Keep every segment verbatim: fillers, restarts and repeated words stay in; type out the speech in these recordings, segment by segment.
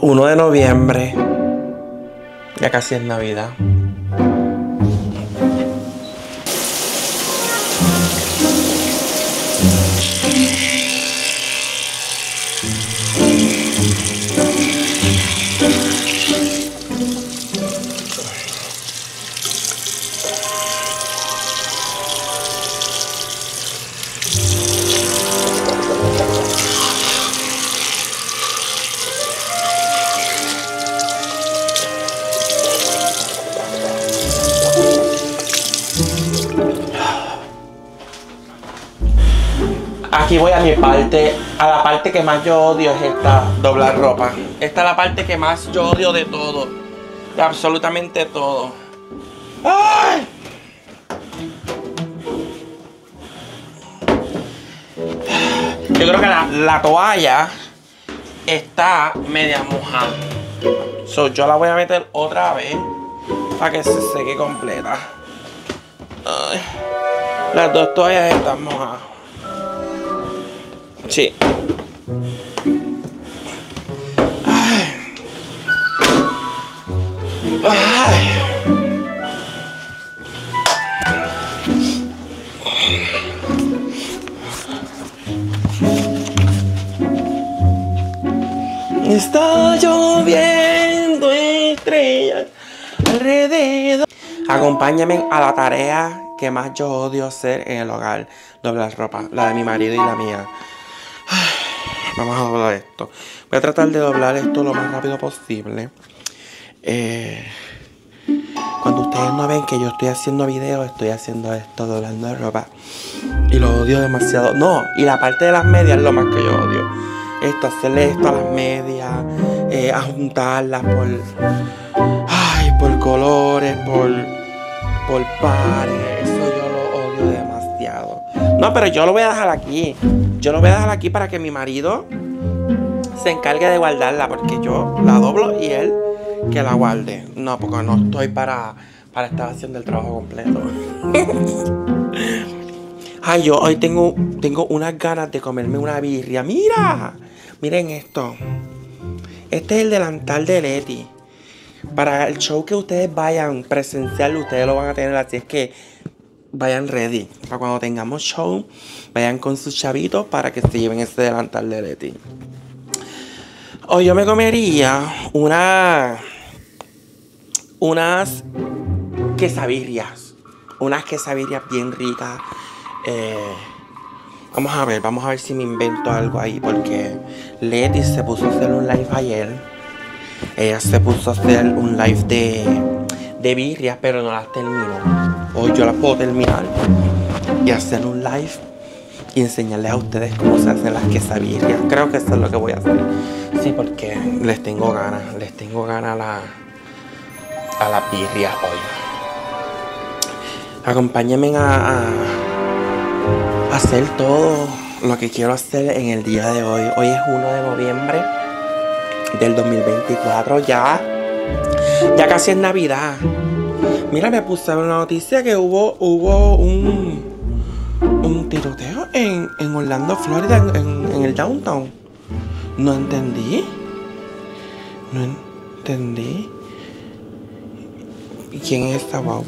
uno de noviembre. Ya casi es Navidad. Aquí voy a mi parte, a la parte que más yo odio es esta, doblar ropa. Esta es la parte que más yo odio de todo, de absolutamente todo. ¡Ay! Yo creo que la, la toalla está media mojada. So, yo la voy a meter otra vez para que se seque completa. Ay. Las dos toallas están mojadas. Sí. Ay. Ay. Está lloviendo estrellas alrededor. Acompáñame a la tarea que más yo odio hacer en el hogar: doblar ropa, la de mi marido y la mía. Vamos a doblar esto. Voy a tratar de doblar esto lo más rápido posible. Eh, cuando ustedes no ven que yo estoy haciendo videos, estoy haciendo esto, doblando ropa. Y lo odio demasiado. No, y la parte de las medias es lo más que yo odio. Esto, hacerle esto a las medias, eh, a juntarlas por... Ay, por colores, por... por pares. Eso yo lo odio demasiado. No, pero yo lo voy a dejar aquí. Yo lo voy a dejar aquí para que mi marido se encargue de guardarla, porque yo la doblo y él que la guarde. No, porque no estoy para, para estar haciendo el trabajo completo. Ay, yo hoy tengo, tengo unas ganas de comerme una birria. ¡Mira! Miren esto. Este es el delantal de Leti. Para el show que ustedes vayan presencial, ustedes lo van a tener, así es que vayan ready. Para cuando tengamos show, vayan con sus chavitos para que se lleven ese delantal de Leti. Hoy yo me comería una... Unas quesabirrias. Unas quesabirrias bien ricas. Eh, vamos a ver, vamos a ver si me invento algo ahí. Porque Leti se puso a hacer un live ayer. Ella se puso a hacer un live de, de birrias, pero no las terminó. Hoy yo las puedo terminar y hacer un live y enseñarles a ustedes cómo se hacen las quesabirrias. Creo que eso es lo que voy a hacer. Sí, porque les tengo ganas, les tengo ganas a la, a las birrias hoy. Acompáñenme a, a hacer todo lo que quiero hacer en el día de hoy. Hoy es uno de noviembre del dos mil veinticuatro. Ya, ya casi es Navidad. Mira, me puse a ver una noticia que hubo, hubo un, un tiroteo en, en Orlando, Florida, en, en, en el downtown. No entendí. No entendí. ¿Y quién es esta guagua?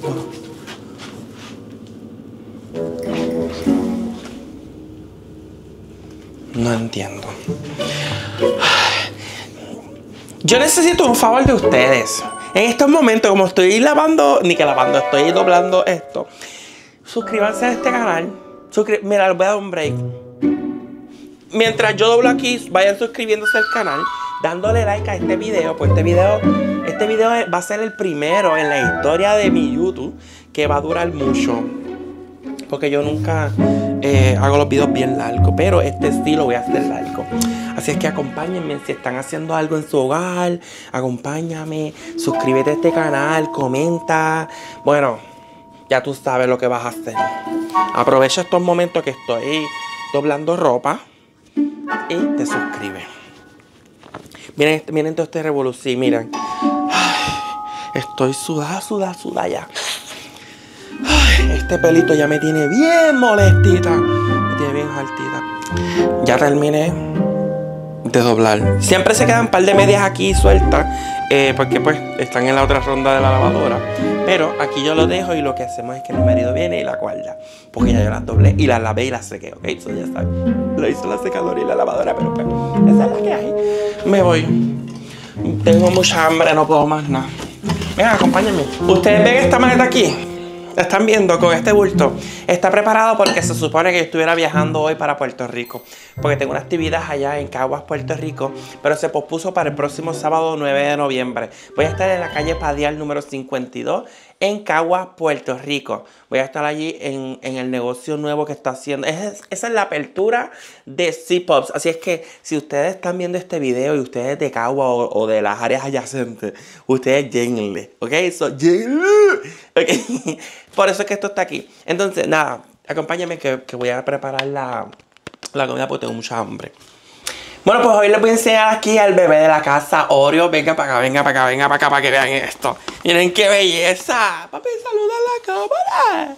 No entiendo. Yo necesito un favor de ustedes. En estos momentos, como estoy lavando, ni que lavando, estoy doblando esto. Suscríbanse a este canal. Suscri Mira, les voy a dar un break. Mientras yo doblo aquí, vayan suscribiéndose al canal, dándole like a este video. Pues este video, este video va a ser el primero en la historia de mi YouTube que va a durar mucho. Porque yo nunca eh, hago los videos bien largos, pero este sí lo voy a hacer largo. Así es que acompáñenme si están haciendo algo en su hogar. Acompáñame, suscríbete a este canal, comenta. Bueno, ya tú sabes lo que vas a hacer. Aprovecha estos momentos que estoy doblando ropa y te suscribes. Miren, miren todo este revolución, miren. Ay, estoy sudada, sudada, sudada ya. Ay, este pelito ya me tiene bien molestita. Me tiene bien altita. Ya terminé de doblar. Siempre se quedan un par de medias aquí sueltas, eh, porque pues están en la otra ronda de la lavadora. Pero aquí yo lo dejo y lo que hacemos es que mi marido viene y la guarda, porque ya yo las doblé y las lavé y las sequé, ¿ok? Eso ya está. Lo hizo la secadora y la lavadora, pero pues, esa es la que hay. Me voy. Tengo mucha hambre, no puedo más nada. Venga, acompáñenme. Ustedes ven esta maleta aquí. La están viendo con este bulto. Está preparado porque se supone que yo estuviera viajando hoy para Puerto Rico, porque tengo una actividad allá en Caguas, Puerto Rico, pero se pospuso para el próximo sábado nueve de noviembre. Voy a estar en la calle Padial número cincuenta y dos en Caguas, Puerto Rico. Voy a estar allí en, en el negocio nuevo que está haciendo. Es, esa es la apertura de C-Pops. Así es que si ustedes están viendo este video y ustedes de Caguas o, o de las áreas adyacentes, ustedes lléguenle, ¿ok? So, lléguenle. Ok. Por eso es que esto está aquí. Entonces, nada, acompáñame que, que voy a preparar la, la comida porque tengo mucha hambre. Bueno, pues hoy les voy a enseñar aquí al bebé de la casa, Oreo. Venga para acá, venga para acá, venga para acá para que vean esto. Miren qué belleza. Papi, saluda a la cámara.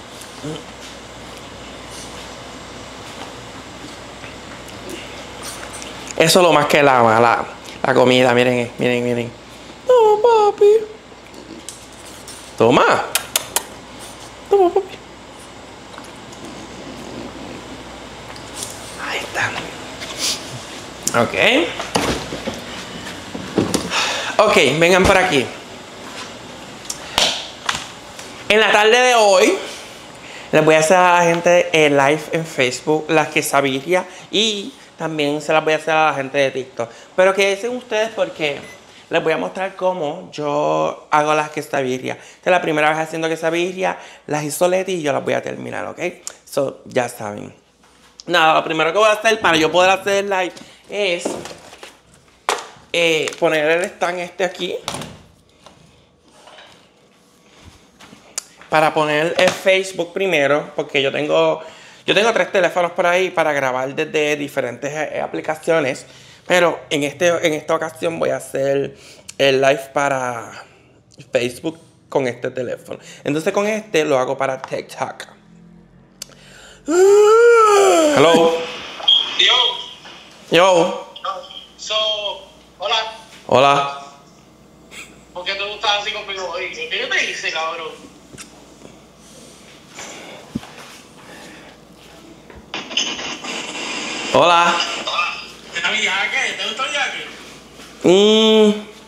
Eso es lo más que él ama, la, la comida. Miren, miren, miren. No, papi. Toma. Toma, papi. Ahí está. Ok. Ok, vengan por aquí. En la tarde de hoy les voy a hacer a la gente el live en Facebook, las quesadillas, y también se las voy a hacer a la gente de TikTok. Pero que dicen ustedes porque les voy a mostrar cómo yo hago las quesadillas. Esta es la primera vez haciendo quesadillas, las hizo Leti y yo las voy a terminar, ¿ok? So, ya saben. Nada, lo primero que voy a hacer para yo poder hacer el live es eh, poner el stand este aquí. Para poner el Facebook primero, porque yo tengo, yo tengo tres teléfonos por ahí para grabar desde diferentes eh, aplicaciones. Pero en, este, en esta ocasión voy a hacer el live para Facebook con este teléfono. Entonces con este lo hago para TikTok. Hello. Yo. Yo. So, hola. Hola. ¿Por qué tú estás así conmigo hoy? ¿Qué yo te hice, cabrón? Hola. ¿Te mi jaque? ¿Te gustó mi jaque? Mm,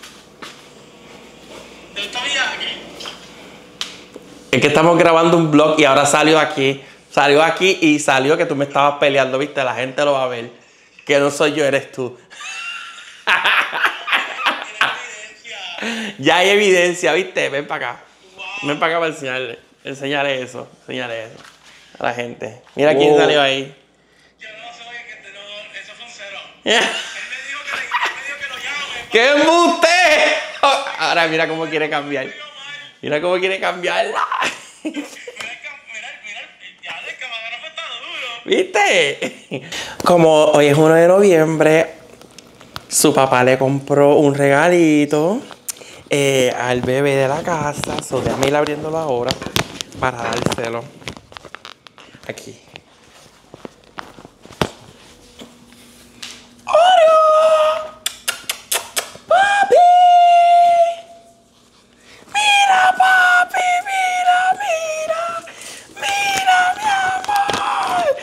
¿Te gustó mi jaque? es que estamos grabando un vlog y ahora salió aquí. Salió aquí y salió que tú me estabas peleando, ¿viste? La gente lo va a ver. Que no soy yo, eres tú. Ya hay evidencia, ¿viste? Ven para acá. Wow. Ven para acá para enseñarle. Enseñarle eso. Enseñarle eso a la gente. Mira quién Wow. salió ahí. Yo no sé, oye, que te no, eso fue un cero. Yeah. Él me dijo que, él me dijo que lo llame. ¡Qué embuste! Oh, ahora mira cómo quiere cambiar. Mira cómo quiere cambiarla. Mira, mira, mira, ya de camarógrafo está duro. ¿Viste? Como hoy es uno de noviembre, su papá le compró un regalito eh, al bebé de la casa. So, déjame ir abriéndolo ahora para dárselo. Aquí. ¡Oreo! ¡Papi! ¡Mira, papi! ¡Mira, mira! ¡Mira, mi amor!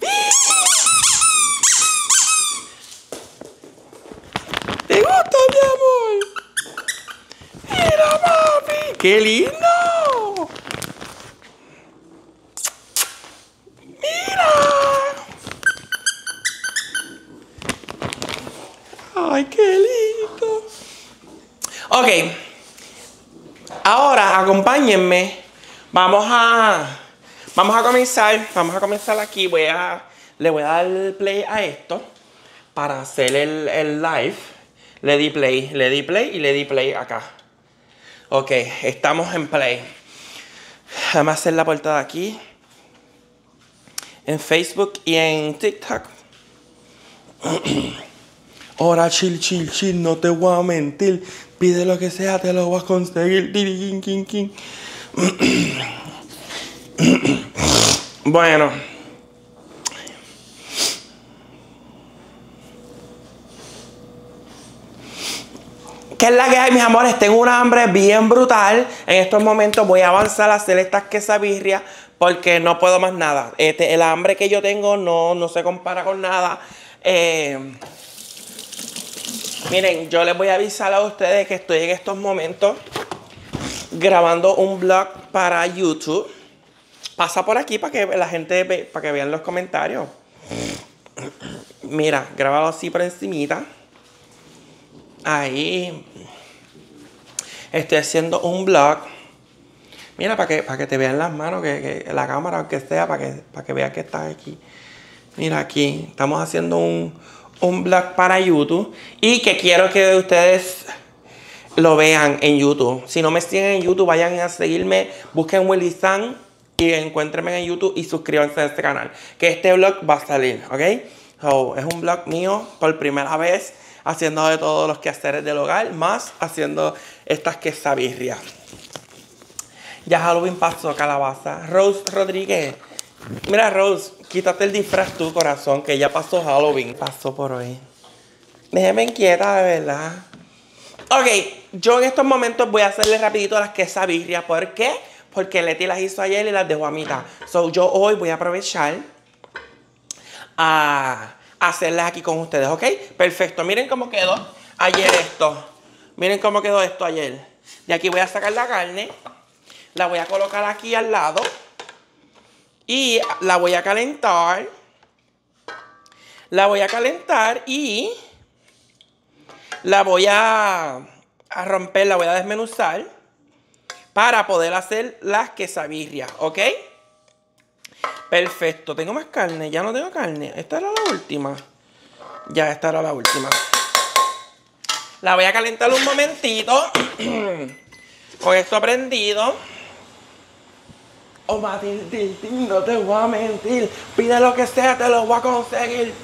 ¿Te gusta, mi amor? ¡Mira, papi! ¡Qué lindo! ¡Mira! ¡Ay, qué lindo! Ok. Ahora, acompáñenme. Vamos a... Vamos a comenzar. Vamos a comenzar aquí. Voy a... Le voy a dar play a esto para hacer el, el live. Le di play, le di play y le di play acá. Ok, estamos en play. Vamos a hacer la portada aquí. En Facebook y en TikTok. Ahora chill, chill, chill, no te voy a mentir. Pide lo que sea, te lo voy a conseguir. King, king, king. Bueno. ¿Qué es la que hay, mis amores? Tengo una hambre bien brutal. En estos momentos voy a avanzar a hacer estas quesabirrias porque no puedo más nada. Este, el hambre que yo tengo no, no se compara con nada. Eh, miren, yo les voy a avisar a ustedes que estoy en estos momentos grabando un vlog para YouTube. Pasa por aquí para que la gente ve, para que vean los comentarios. Mira, grábalo así por encimita. Ahí. Estoy haciendo un vlog. Mira, para que, para que te vean las manos, que, que la cámara, aunque sea, para que, para que veas que estás aquí. Mira aquí. Estamos haciendo un, un vlog para YouTube. Y que quiero que ustedes lo vean en YouTube. Si no me siguen en YouTube, vayan a seguirme. Busquen Willy San y encuéntrenme en YouTube y suscríbanse a este canal. Que este vlog va a salir, ¿ok? So, es un vlog mío por primera vez. Haciendo de todos los quehaceres del hogar, más haciendo estas quesabirrias. Ya Halloween pasó, calabaza. Rose Rodríguez. Mira, Rose, quítate el disfraz tú, corazón, que ya pasó Halloween. Pasó por hoy. Déjeme inquieta, de verdad. Ok, yo en estos momentos voy a hacerle rapidito las quesabirrias. ¿Por qué? Porque Leti las hizo ayer y las dejó a mitad. So, yo hoy voy a aprovechar a... hacerlas aquí con ustedes, ¿ok? Perfecto, miren cómo quedó ayer esto. Miren cómo quedó esto ayer. De aquí voy a sacar la carne. La voy a colocar aquí al lado. Y la voy a calentar. La voy a calentar y la voy a, a romper, la voy a desmenuzar para poder hacer las quesabirrias, ¿ok? Perfecto, tengo más carne, ya no tengo carne. Esta era la última. Ya, esta era la última. La voy a calentar un momentito. Con esto prendido. Oh, Matilde, no te voy a mentir. Pide lo que sea, te lo voy a conseguir.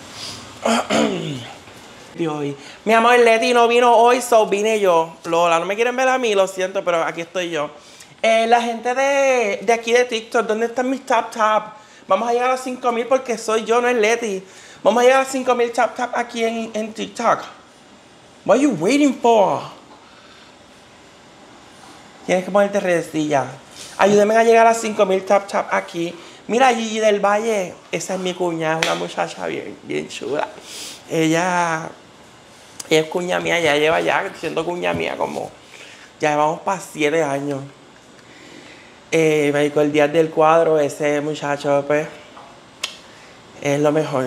Hoy. Mi amor, Leti no vino hoy, so vine yo. Lola, no me quieren ver a mí, lo siento, pero aquí estoy yo. Eh, la gente de, de aquí de TikTok, ¿dónde están mis tap tap? Vamos a llegar a cinco mil porque soy yo, no es Leti. Vamos a llegar a cinco mil tap tap aquí en, en TikTok. What are you waiting for? Tienes que ponerte redecilla. Ayúdenme a llegar a cinco mil tap tap aquí. Mira, Gigi del Valle. Esa es mi cuñada, una muchacha bien, bien chula. Ella, ella es cuña mía, ya lleva ya siendo cuña mía como... Ya llevamos para siete años. Eh, me dijo el día del cuadro, ese muchacho, pues, es lo mejor.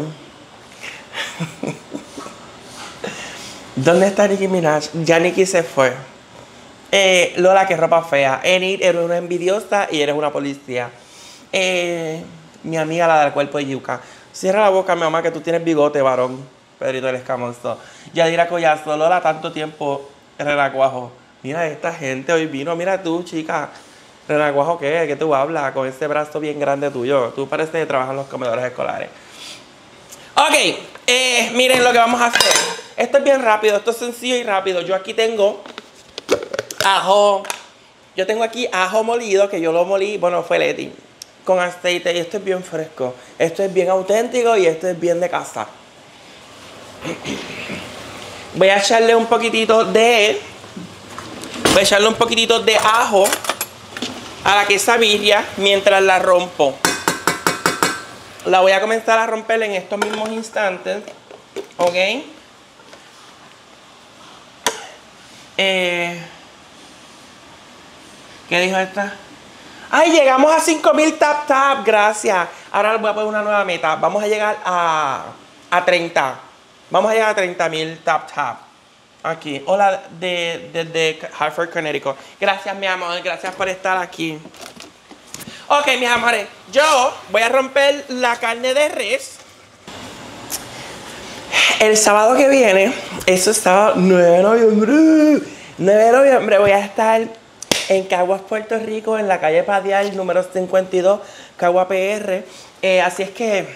¿Dónde está Nicki Minaj? Ya Nicki se fue. Eh, Lola, qué ropa fea. Enid, eres una envidiosa y eres una policía. Eh, mi amiga, la del cuerpo de yuca. Cierra la boca, mi mamá, que tú tienes bigote, varón. Pedrito el Escamoso. Yadira Collazo, Lola, tanto tiempo en Renacuajo. Mira esta gente, hoy vino. Mira tú, chica. Renacuajo, ¿qué? ¿Qué tú hablas? Con ese brazo bien grande tuyo. Tú pareces que trabajas en los comedores escolares. Ok, eh, miren lo que vamos a hacer. Esto es bien rápido, esto es sencillo y rápido. Yo aquí tengo ajo. Yo tengo aquí ajo molido, que yo lo molí, bueno, fue Leti, con aceite. Y esto es bien fresco. Esto es bien auténtico y esto es bien de casa. Voy a echarle un poquitito de... Voy a echarle un poquitito de ajo a la quesabirria mientras la rompo. La voy a comenzar a romper en estos mismos instantes. ¿Ok? Eh, ¿Qué dijo esta? ¡Ay, llegamos a cinco mil tap tap! Gracias. Ahora les voy a poner una nueva meta. Vamos a llegar a, a treinta. Vamos a llegar a treinta mil tap tap. Aquí. Hola, desde de, de Hartford, Connecticut. Gracias, mi amor. Gracias por estar aquí. Ok, mis amores. Yo voy a romper la carne de res. El sábado que viene, eso está nueve de noviembre. nueve de noviembre voy a estar en Caguas, Puerto Rico, en la calle Padial, número cincuenta y dos, Caguas P R. Eh, así es que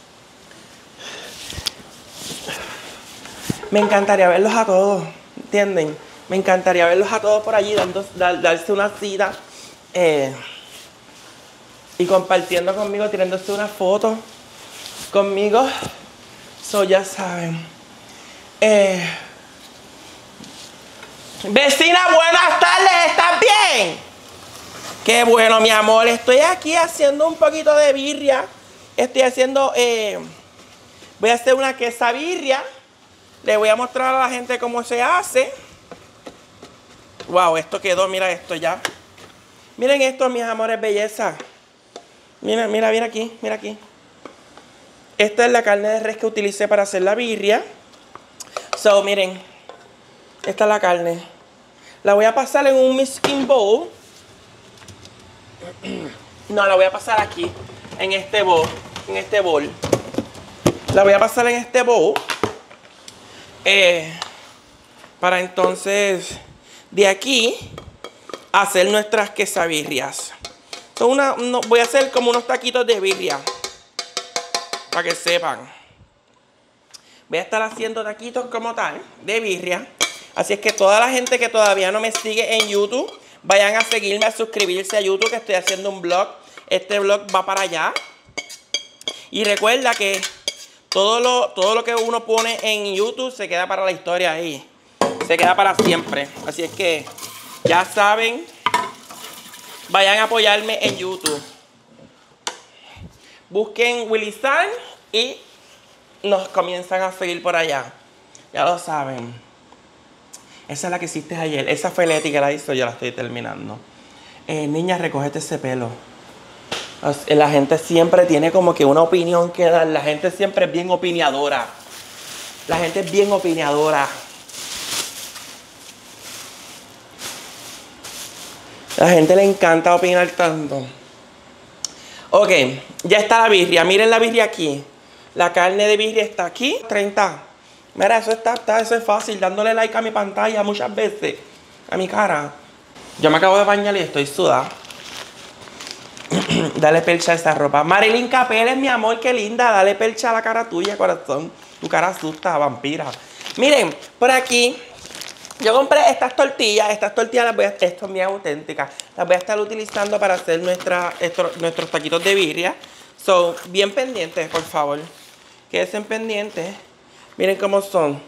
me encantaría verlos a todos, ¿entienden? Me encantaría verlos a todos por allí, dando, dar, darse una cita eh, y compartiendo conmigo, tirándose una foto conmigo. So, ya saben. Eh, Vecina, buenas tardes, ¿estás bien? Qué bueno, mi amor. Estoy aquí haciendo un poquito de birria. Estoy haciendo, eh, voy a hacer una quesabirria. Le voy a mostrar a la gente cómo se hace. Wow, esto quedó, mira esto ya. Miren esto, mis amores, belleza. Mira, mira, mira aquí, mira aquí. Esta es la carne de res que utilicé para hacer la birria. So, miren. Esta es la carne. La voy a pasar en un mixing bowl. No, la voy a pasar aquí. En este bowl. En este bowl. La voy a pasar en este bowl. Eh, para entonces, de aquí, hacer nuestras quesabirrias. Son una, no, voy a hacer como unos taquitos de birria. Para que sepan. Voy a estar haciendo taquitos como tal, de birria. Así es que toda la gente que todavía no me sigue en YouTube, vayan a seguirme, a suscribirse a YouTube, que estoy haciendo un vlog. Este vlog va para allá. Y recuerda que todo lo, todo lo que uno pone en YouTube se queda para la historia ahí. Se queda para siempre. Así es que ya saben, vayan a apoyarme en YouTube. Busquen Willy San y nos comienzan a seguir por allá. Ya lo saben. Esa es la que hiciste ayer. Esa fue Leti que la hizo. Yo la estoy terminando. Eh, niña, recógete ese pelo. La gente siempre tiene como que una opinión que dar. La gente siempre es bien opinadora. La gente es bien opinadora. A la gente le encanta opinar tanto. Ok, ya está la birria. Miren la birria aquí. La carne de birria está aquí. treinta. Mira, eso está, está, eso es fácil. Dándole like a mi pantalla muchas veces. A mi cara. Yo me acabo de bañar y estoy sudada. Dale percha a esta ropa. Marilyn Capeles, mi amor, qué linda. Dale percha a la cara tuya, corazón. Tu cara asusta, vampira. Miren, por aquí yo compré estas tortillas. Estas tortillas las voy a, esto es muy auténtica. Las voy a estar utilizando para hacer nuestra, esto, nuestros taquitos de birria. So, bien pendientes, por favor. Quédense pendientes. Miren cómo son.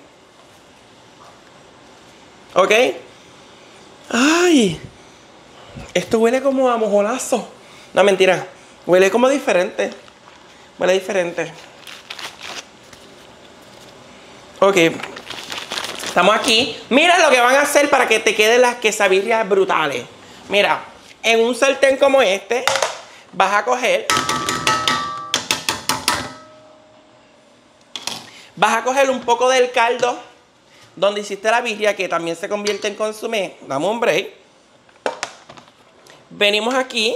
¿Ok? Ay. Esto huele como a mojonazo. No, mentira. Huele como diferente. Huele diferente. Ok. Estamos aquí. Mira lo que van a hacer para que te queden las quesabirrias brutales. Mira. En un sartén como este, vas a coger... Vas a coger un poco del caldo donde hiciste la birria, que también se convierte en consomé. Dame un break. Venimos aquí.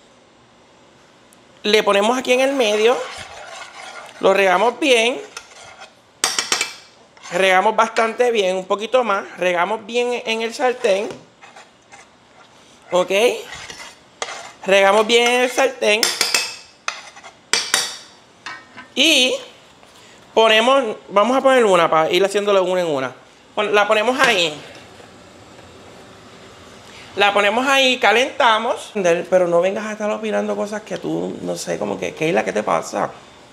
Le ponemos aquí en el medio. Lo regamos bien. Regamos bastante bien. Un poquito más. Regamos bien en el sartén. ¿Ok? Regamos bien en el sartén. Y ponemos, vamos a poner una para ir haciéndolo una en una. La ponemos ahí. La ponemos ahí, calentamos. Pero no vengas a estar opinando cosas que tú, no sé, como que, Keila, ¿qué te pasa?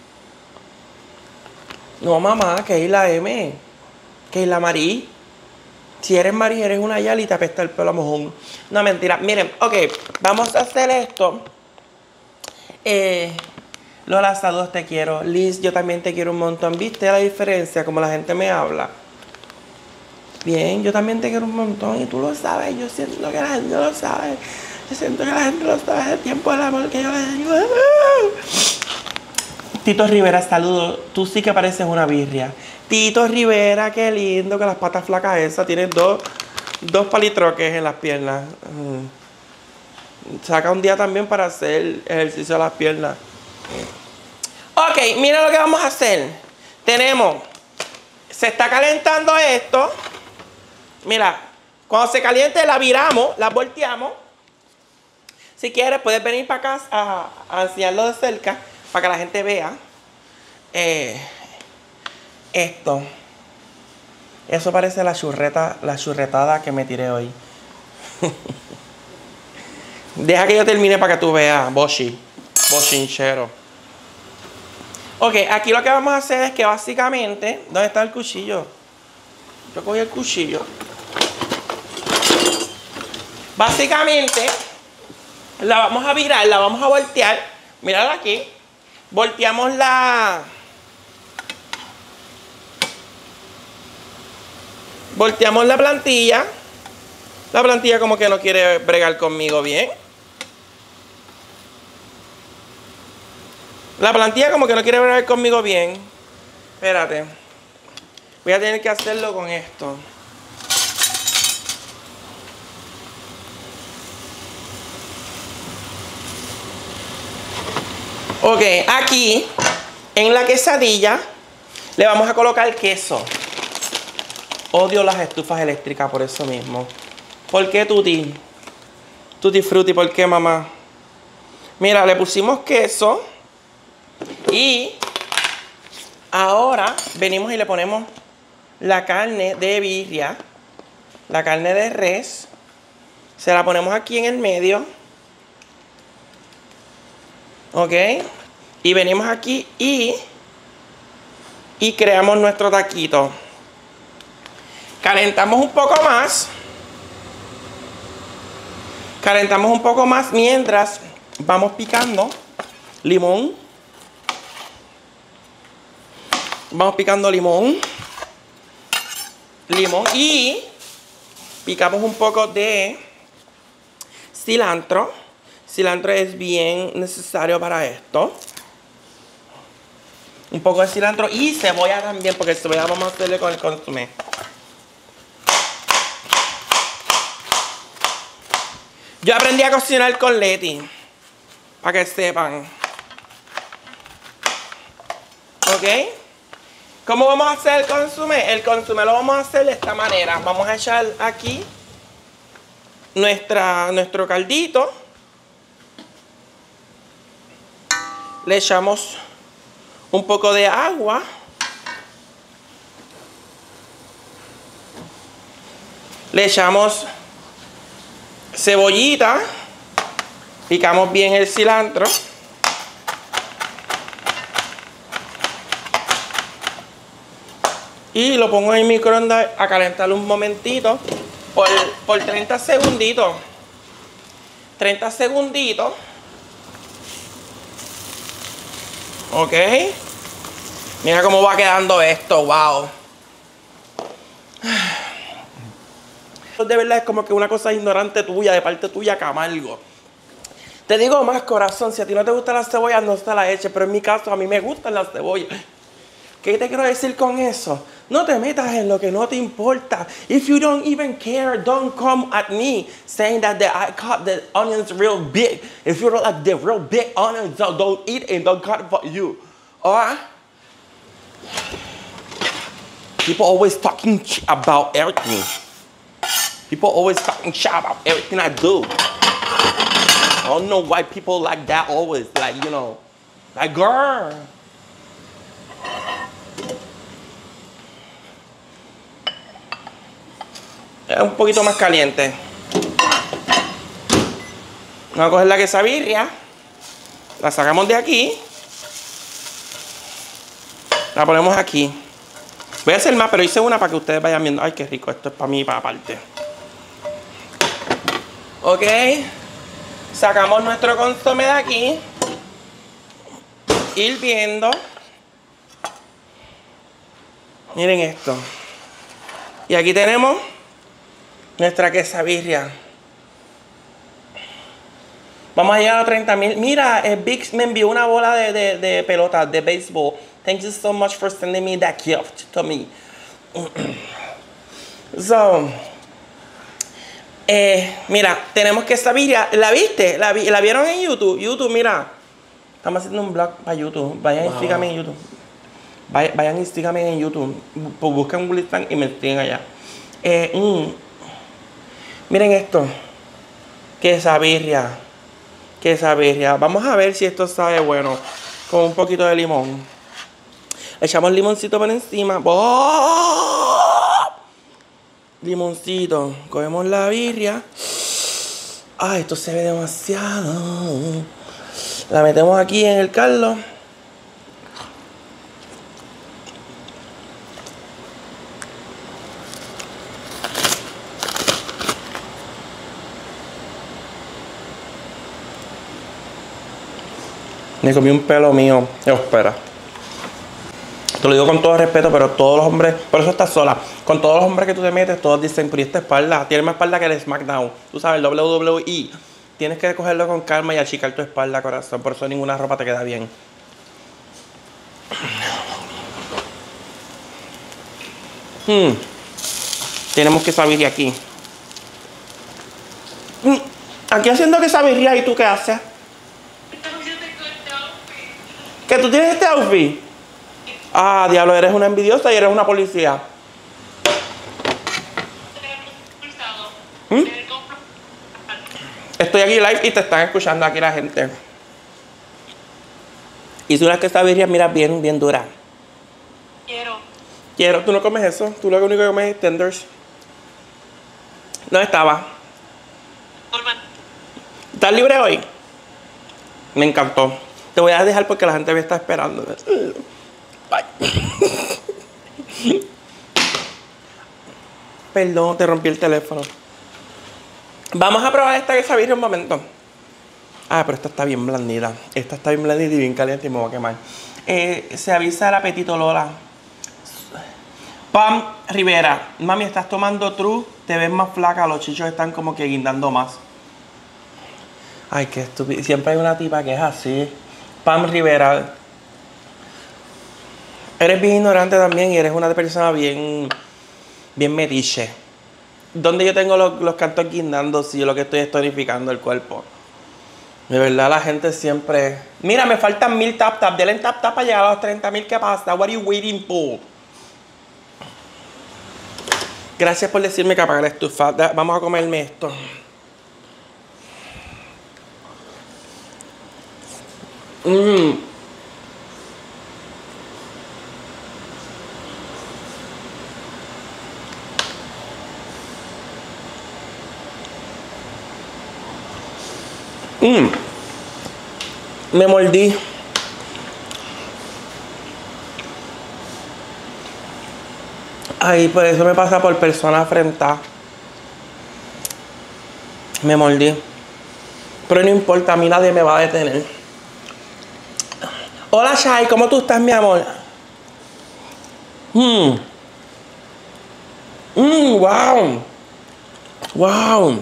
No, mamá, Keila M. Keila Marí. Si eres Marí, eres una Yali y te apesta el pelo a mojón. No, mentira. Miren, ok, vamos a hacer esto. Eh... Lola, saludos, te quiero. Liz, yo también te quiero un montón. ¿Viste la diferencia? Como la gente me habla. Bien, yo también te quiero un montón. Y tú lo sabes. Yo siento que la gente lo sabe. Yo siento que la gente lo sabe. El tiempo del amor que yo le digo. Tito Rivera, saludos. Tú sí que pareces una birria. Tito Rivera, qué lindo. Que las patas flacas esas. Tienes dos, dos palitroques en las piernas. Saca un día también para hacer ejercicio de las piernas. Ok, mira lo que vamos a hacer. Tenemos, se está calentando esto. Mira, cuando se caliente la viramos, la volteamos. Si quieres puedes venir para acá a, a enseñarlo de cerca para que la gente vea eh, esto. Eso parece la churreta, la churretada que me tiré hoy. Deja que yo termine para que tú veas, Boshi. Bochinchero. Ok, aquí lo que vamos a hacer es que básicamente... ¿Dónde está el cuchillo? Yo cogí el cuchillo. Básicamente, la vamos a virar, la vamos a voltear. Mírala aquí. Volteamos la... Volteamos la plantilla. La plantilla como que no quiere bregar conmigo bien. La plantilla como que no quiere bregar conmigo bien. Espérate. Voy a tener que hacerlo con esto. Ok, aquí en la quesadilla le vamos a colocar queso. Odio las estufas eléctricas por eso mismo. ¿Por qué, Tuti? Tutti frutti, ¿por qué, mamá? Mira, le pusimos queso. Y ahora venimos y le ponemos la carne de birria. La carne de res. Se la ponemos aquí en el medio. Ok. Y venimos aquí y... Y creamos nuestro taquito. Calentamos un poco más. Calentamos un poco más mientras vamos picando limón. Vamos picando limón. Limón. Y picamos un poco de cilantro. Cilantro es bien necesario para esto. Un poco de cilantro y cebolla también, porque cebolla vamos a hacerle con el consomé. Yo aprendí a cocinar con Leti, para que sepan. ¿Ok? ¿Cómo vamos a hacer el consomé? El consomé lo vamos a hacer de esta manera. Vamos a echar aquí nuestra, nuestro caldito. Le echamos un poco de agua. Le echamos cebollita. Picamos bien el cilantro. Y lo pongo en el microondas a calentar un momentito. Por, por treinta segunditos. treinta segunditos. Ok. Mira cómo va quedando esto. Wow. De verdad es como que una cosa ignorante tuya, de parte tuya, Camargo. Te digo más, corazón, si a ti no te gustan las cebollas, no se las eches. Pero en mi caso, a mí me gustan las cebollas. ¿Qué te quiero decir con eso? No te metas en lo que no te importa. If you don't even care, don't come at me saying that the, I cut the onions real big. If you don't like the real big onions, don't eat and don't cut it for you. Alright? People always talking about everything. People always talking shit about everything I do. I don't know why people like that always. Like, you know, like, girl. Es un poquito más caliente. Vamos a coger la quesabirria. La sacamos de aquí. La ponemos aquí. Voy a hacer más, pero hice una para que ustedes vayan viendo. Ay, qué rico. Esto es para mí y para aparte. Ok. Sacamos nuestro consomé de aquí. Hirviendo. Miren esto. Y aquí tenemos nuestra quesabirria. Vamos a llegar a treinta mil. Mira, eh, Bix me envió una bola de, de, de pelota, de béisbol. Thank you so much for sending me that gift to me. So, eh, mira, tenemos quesabirria. ¿La viste? ¿La, vi, ¿La vieron en YouTube? YouTube, mira. Estamos haciendo un blog para YouTube. Vayan wow. y síganme en YouTube. Vayan, vayan y síganme en YouTube. Busquen un listán y me siguen allá. Eh, mm. Miren esto. Quesabirria. Quesabirria. Vamos a ver si esto sabe bueno. Con un poquito de limón. Echamos limoncito por encima. ¡Oh! Limoncito. Cogemos la birria. Ay, esto se ve demasiado. La metemos aquí en el caldo. Me comí un pelo mío. Oh, espera. Te lo digo con todo respeto, pero todos los hombres, por eso estás sola. Con todos los hombres que tú te metes, todos dicen, pero esta espalda, tiene más espalda que el SmackDown. Tú sabes, el W W E. Tienes que cogerlo con calma y achicar tu espalda, corazón. Por eso ninguna ropa te queda bien. Hmm. Tenemos que saber de aquí. Hmm. Aquí haciendo que sabría, ¿y tú qué haces? ¿Que tú tienes este outfit? Ah, diablo, eres una envidiosa y eres una policía. ¿Mm? Estoy aquí live y te están escuchando aquí la gente. Y tú las que sabrías, mira, bien, bien dura. Quiero. Quiero, tú no comes eso. Tú lo único que comes es tenders. ¿Dónde estaba? ¿Estás libre hoy? Me encantó. Te voy a dejar porque la gente me está esperando. Bye. Perdón, te rompí el teléfono. Vamos a probar esta que sabía un momento. Ah, pero esta está bien blandita. Esta está bien blandita y bien caliente y me voy a quemar. Eh, se avisa el apetito, Lola. Pam Rivera. Mami, estás tomando True. Te ves más flaca. Los chichos están como que guindando más. Ay, qué estúpido. Siempre hay una tipa que es así. Pam Rivera. Eres bien ignorante también y eres una persona bien, bien metiche. ¿Dónde yo tengo los, los cantos guindando si yo lo que estoy es tonificando el cuerpo? De verdad la gente siempre... Mira, me faltan mil tap tap. Denle tap tap para llegar a los treinta mil. ¿Qué pasa? What are you waiting for? Gracias por decirme que apague la estufa. Vamos a comerme esto. Mmm. Mmm. Me mordí. Ay, por eso me pasa por persona afrentada. Me mordí. Pero no importa, a mí nadie me va a detener. Hola, Shai, ¿cómo tú estás, mi amor? Mmm. Mmm, wow. Wow.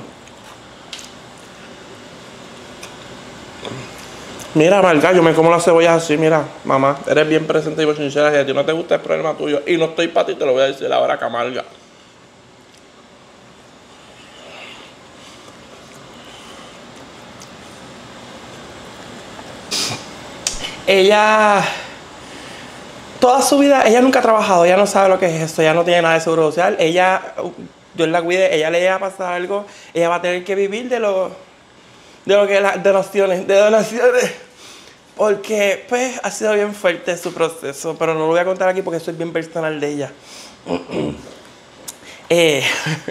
Mira, Marga, yo me como las cebollas así, mira, mamá, eres bien presente y sincera, si a ti no te gusta el problema tuyo, y no estoy para ti, te lo voy a decir ahora, Camarga. Ella, toda su vida, ella nunca ha trabajado, ella no sabe lo que es esto, ella no tiene nada de seguro social, ella, Dios la cuide, ella le llega a pasar algo, ella va a tener que vivir de lo, de lo que es las donaciones, de donaciones. Porque, pues, ha sido bien fuerte su proceso. Pero no lo voy a contar aquí porque eso es bien personal de ella. eh.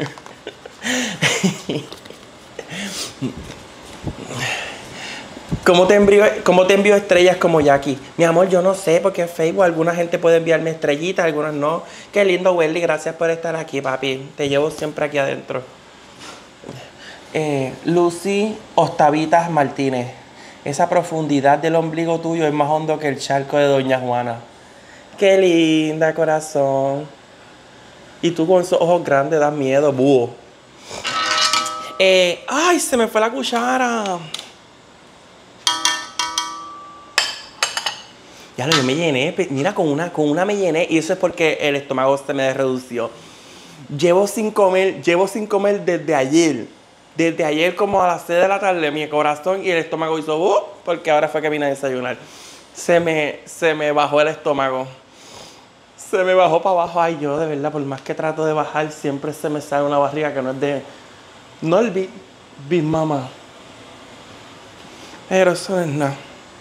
¿Cómo te, envío, ¿Cómo te envío estrellas como Jackie? Mi amor, yo no sé, porque en Facebook alguna gente puede enviarme estrellitas, algunas no. Qué lindo, Welly, gracias por estar aquí, papi. Te llevo siempre aquí adentro. Eh, Lucy Ostavitas Martínez. Esa profundidad del ombligo tuyo es más hondo que el charco de Doña Juana. Qué linda, corazón. Y tú con esos ojos grandes das miedo, búho. Eh, ay, se me fue la cuchara. Ya lo, yo me llené. Mira, con una, con una me llené. Y eso es porque el estómago se me redució. Llevo sin comer, llevo sin comer desde ayer. Desde ayer como a las seis de la tarde mi corazón y el estómago hizo uh, porque ahora fue que vine a desayunar. Se me, se me bajó el estómago. Se me bajó para abajo. Ay, yo de verdad, por más que trato de bajar, siempre se me sale una barriga que no es de... No el Big, Big Mama. Pero eso no es nada.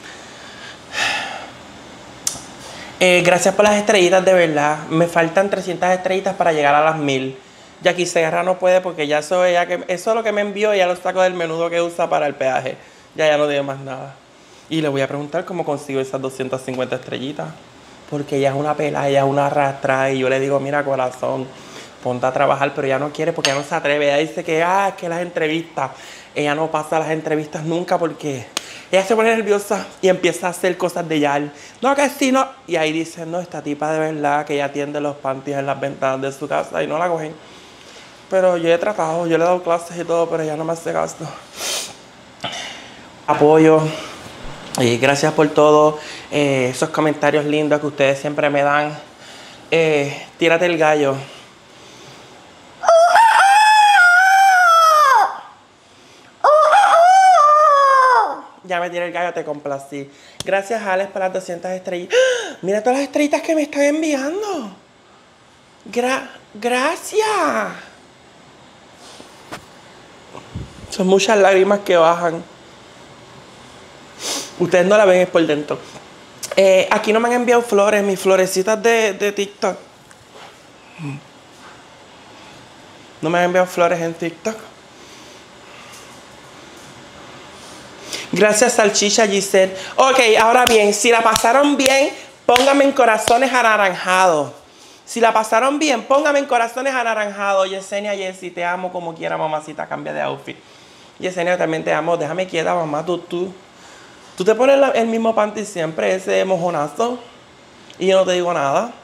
Eh, gracias por las estrellitas, de verdad. Me faltan trescientas estrellitas para llegar a las mil. Jackie Serra no puede porque ya eso, ella que, eso es lo que me envió, ya lo saco del menudo que usa para el peaje. Ya ya no tiene más nada. Y le voy a preguntar cómo consigo esas doscientas cincuenta estrellitas. Porque ella es una pela, ella es una arrastra. Y yo le digo, mira, corazón, ponte a trabajar. Pero ella no quiere porque ella no se atreve. Ella dice que, ah, es que las entrevistas. Ella no pasa las entrevistas nunca porque Ella se pone nerviosa y empieza a hacer cosas de yal. No, que sí, no. Y ahí dice, no, esta tipa de verdad que ella tiende los panties en las ventanas de su casa y no la cogen. Pero yo he tratado, yo le he dado clases y todo, pero ella no me hace caso. Apoyo. Y gracias por todo. Eh, esos comentarios lindos que ustedes siempre me dan. Eh, tírate el gallo. Ya me tiré el gallo, te complací. Gracias, Alex, por las doscientas estrellitas. ¡Ah! Mira todas las estrellitas que me están enviando. Gra gracias. Son muchas lágrimas que bajan. Ustedes no la ven, es por dentro. Eh, aquí no me han enviado flores, mis florecitas de, de TikTok. No me han enviado flores en TikTok. Gracias, Salchicha Giselle. Ok, ahora bien, si la pasaron bien, pónganme en corazones anaranjados. Si la pasaron bien, póngame en corazones anaranjados. Yesenia, Yesi, te amo como quiera, mamacita. Cambia de outfit. Yesenia, también te amo. Déjame quieta, mamá. Tú, tú. Tú te pones la, el mismo panty siempre, ese mojonazo. Y yo no te digo nada.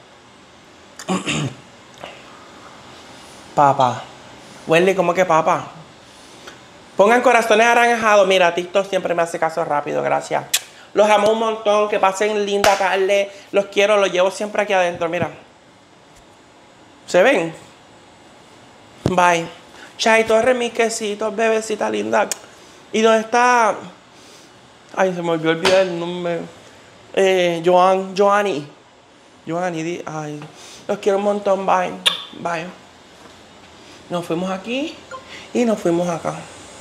Papá. Wendy, ¿cómo que papá? Pongan corazones anaranjados. Mira, TikTok siempre me hace caso rápido. Gracias. Los amo un montón. Que pasen linda tarde. Los quiero. Los llevo siempre aquí adentro. Mira. ¿Se ven? Bye. Chaito, mis quesitos, bebecita linda. ¿Y dónde está? Ay, se me olvidó olvidar el nombre. Eh, Joan, Joanny. Joanny, ay. Los quiero un montón. Bye. Bye. Nos fuimos aquí y nos fuimos acá.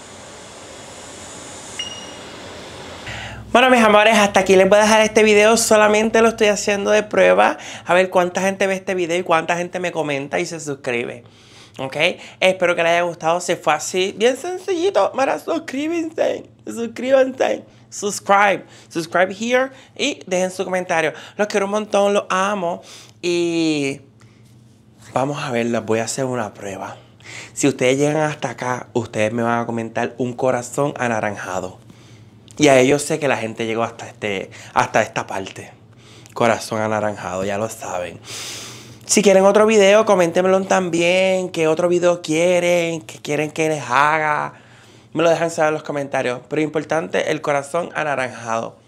Bueno, mis amores, hasta aquí les voy a dejar este video. Solamente lo estoy haciendo de prueba. A ver cuánta gente ve este video y cuánta gente me comenta y se suscribe. ¿Ok? Espero que les haya gustado. Se fue así, bien sencillito. Para suscríbanse. Suscríbanse. Subscribe. Subscribe here. Y dejen su comentario. Los quiero un montón. Los amo. Y vamos a ver. Les voy a hacer una prueba. Si ustedes llegan hasta acá, ustedes me van a comentar un corazón anaranjado. Y a ellos sé que la gente llegó hasta, este, hasta esta parte. Corazón anaranjado, ya lo saben. Si quieren otro video, coméntenmelo también. ¿Qué otro video quieren? ¿Qué quieren que les haga? Me lo dejan saber en los comentarios. Pero importante, el corazón anaranjado.